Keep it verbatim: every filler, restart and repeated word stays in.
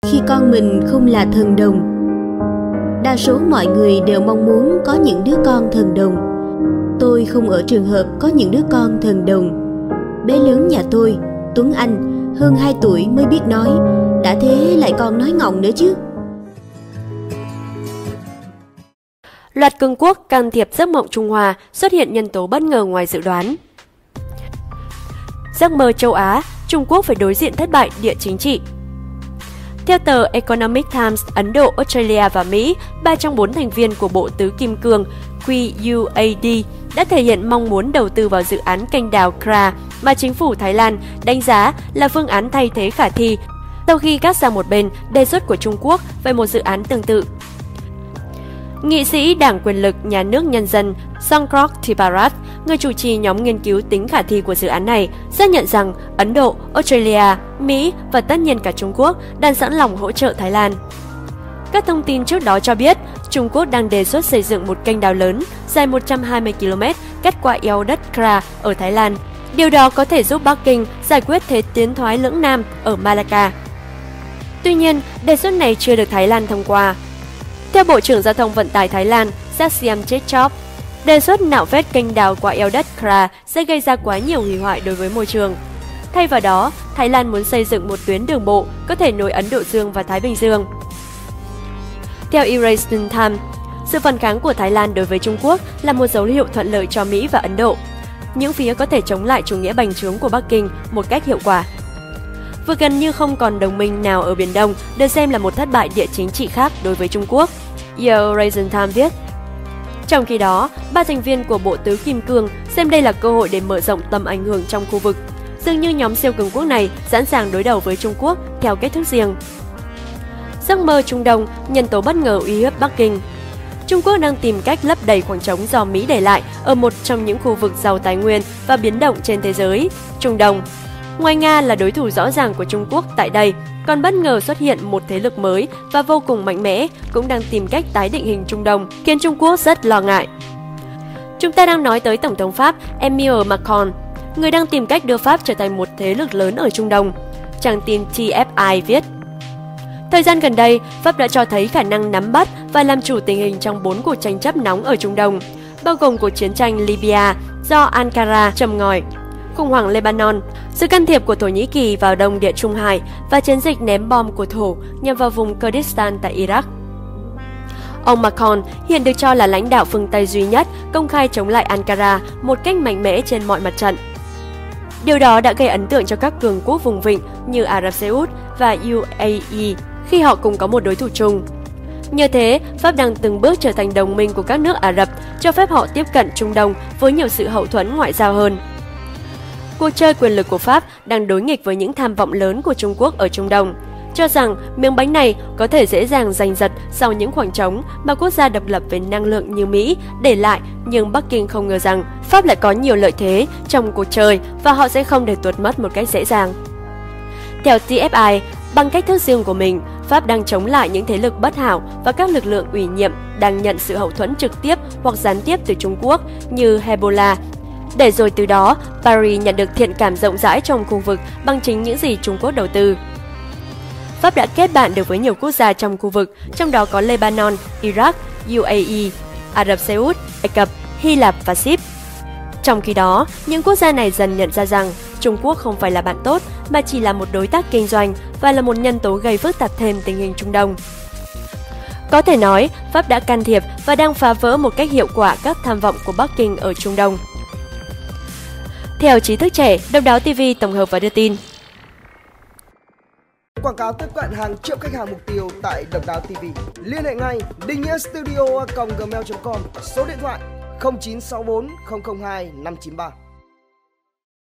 khi con mình không là thần đồng. Đa số mọi người đều mong muốn có những đứa con thần đồng. Tôi không ở trường hợp có những đứa con thần đồng. Bé lớn nhà tôi, Tuấn Anh, hơn hai tuổi mới biết nói, đã thế lại còn nói ngọng nữa chứ. Loạt cường quốc can thiệp giấc mộng Trung Hoa, xuất hiện nhân tố bất ngờ ngoài dự đoán. Giấc mơ châu Á, Trung Quốc phải đối diện thất bại địa chính trị. Theo tờ Economic Times, Ấn Độ, Australia và Mỹ, ba trong bốn thành viên của Bộ Tứ Kim Cương Q U A D đã thể hiện mong muốn đầu tư vào dự án kênh đào Kra mà chính phủ Thái Lan đánh giá là phương án thay thế khả thi sau khi gác sang một bên đề xuất của Trung Quốc về một dự án tương tự. Nghị sĩ Đảng Quyền lực Nhà nước Nhân dân Sangkrok Thiparat, người chủ trì nhóm nghiên cứu tính khả thi của dự án này, xác nhận rằng Ấn Độ, Australia, Mỹ và tất nhiên cả Trung Quốc đang sẵn lòng hỗ trợ Thái Lan. Các thông tin trước đó cho biết, Trung Quốc đang đề xuất xây dựng một kênh đào lớn dài một trăm hai mươi ki lô mét cắt qua eo đất Kra ở Thái Lan. Điều đó có thể giúp Bắc Kinh giải quyết thế tiến thoái lưỡng Nam ở Malacca. Tuy nhiên, đề xuất này chưa được Thái Lan thông qua. Theo Bộ trưởng Giao thông Vận tải Thái Lan Saksiam Chechop, đề xuất nạo vét kênh đào qua eo đất Kra sẽ gây ra quá nhiều hủy hoại đối với môi trường. Thay vào đó, Thái Lan muốn xây dựng một tuyến đường bộ có thể nối Ấn Độ Dương và Thái Bình Dương. Theo Eurasian Times, sự phản kháng của Thái Lan đối với Trung Quốc là một dấu hiệu thuận lợi cho Mỹ và Ấn Độ. Những phía có thể chống lại chủ nghĩa bành trướng của Bắc Kinh một cách hiệu quả. Vừa gần như không còn đồng minh nào ở Biển Đông được xem là một thất bại địa chính trị khác đối với Trung Quốc, Eurasian Times viết. Trong khi đó, ba thành viên của Bộ Tứ Kim Cương xem đây là cơ hội để mở rộng tầm ảnh hưởng trong khu vực. Dường như nhóm siêu cường quốc này sẵn sàng đối đầu với Trung Quốc theo cách thức riêng. Giấc mơ Trung Đông, nhân tố bất ngờ uy hiếp Bắc Kinh. Trung Quốc đang tìm cách lấp đầy khoảng trống do Mỹ để lại ở một trong những khu vực giàu tài nguyên và biến động trên thế giới, Trung Đông. Ngoài Nga là đối thủ rõ ràng của Trung Quốc tại đây, còn bất ngờ xuất hiện một thế lực mới và vô cùng mạnh mẽ cũng đang tìm cách tái định hình Trung Đông, khiến Trung Quốc rất lo ngại. Chúng ta đang nói tới Tổng thống Pháp Emmanuel Macron, người đang tìm cách đưa Pháp trở thành một thế lực lớn ở Trung Đông. Trang tin T F I viết. Thời gian gần đây, Pháp đã cho thấy khả năng nắm bắt và làm chủ tình hình trong bốn cuộc tranh chấp nóng ở Trung Đông, bao gồm cuộc chiến tranh Libya do Ankara châm ngòi, khủng hoảng Lebanon, sự can thiệp của Thổ Nhĩ Kỳ vào Đông Địa Trung Hải và chiến dịch ném bom của Thổ nhằm vào vùng Kurdistan tại Iraq. Ông Macron hiện được cho là lãnh đạo phương Tây duy nhất công khai chống lại Ankara một cách mạnh mẽ trên mọi mặt trận. Điều đó đã gây ấn tượng cho các cường quốc vùng vịnh như Ả Rập Xê Út và U A E khi họ cùng có một đối thủ chung. Như thế, Pháp đang từng bước trở thành đồng minh của các nước Ả Rập, cho phép họ tiếp cận Trung Đông với nhiều sự hậu thuẫn ngoại giao hơn. Cuộc chơi quyền lực của Pháp đang đối nghịch với những tham vọng lớn của Trung Quốc ở Trung Đông, cho rằng miếng bánh này có thể dễ dàng giành giật sau những khoảng trống mà quốc gia độc lập về năng lượng như Mỹ để lại, nhưng Bắc Kinh không ngờ rằng Pháp lại có nhiều lợi thế trong cuộc chơi và họ sẽ không để tuột mất một cách dễ dàng. Theo T F I, bằng cách thức riêng của mình, Pháp đang chống lại những thế lực bất hảo và các lực lượng ủy nhiệm đang nhận sự hậu thuẫn trực tiếp hoặc gián tiếp từ Trung Quốc như Hezbollah, để rồi từ đó Paris nhận được thiện cảm rộng rãi trong khu vực bằng chính những gì Trung Quốc đầu tư. Pháp đã kết bạn được với nhiều quốc gia trong khu vực, trong đó có Lebanon, Iraq, U A E, Ả Rập Xê Út, Ai Cập, Hy Lạp và Ship. Trong khi đó, những quốc gia này dần nhận ra rằng Trung Quốc không phải là bạn tốt mà chỉ là một đối tác kinh doanh và là một nhân tố gây phức tạp thêm tình hình Trung Đông. Có thể nói, Pháp đã can thiệp và đang phá vỡ một cách hiệu quả các tham vọng của Bắc Kinh ở Trung Đông. Theo Trí thức trẻ, Độc đáo ti vi tổng hợp và đưa tin. Quảng cáo tiếp cận hàng triệu khách hàng mục tiêu tại Độc đáo ti vi. Liên hệ ngay định nghĩa studio a còng gmail chấm com, số điện thoại không chín sáu bốn không không hai năm chín ba.